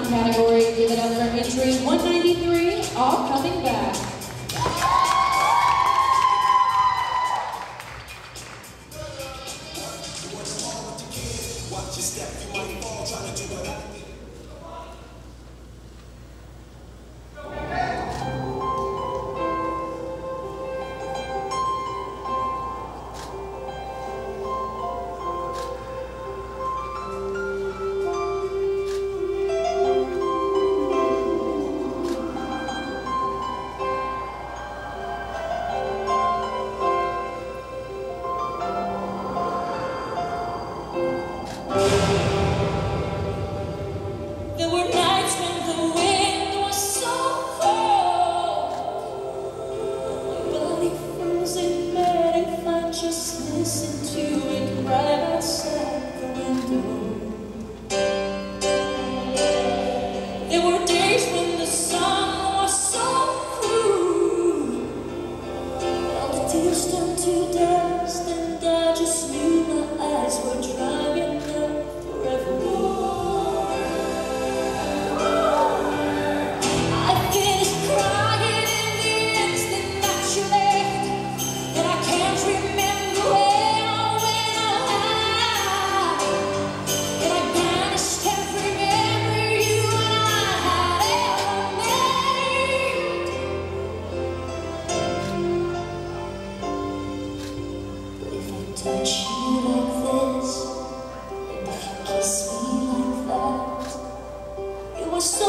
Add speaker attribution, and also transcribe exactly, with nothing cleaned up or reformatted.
Speaker 1: category. Give it up for entry one ninety-three, All Coming Back.
Speaker 2: There were nights when the wind was so cold, my body froze in bed if I just listened to it right outside the window. There were days when the sun was so cruel, all the tears turned to dust, and I just knew my eyes were drying up forevermore. Touch you like this, and if you kiss me like that, it was so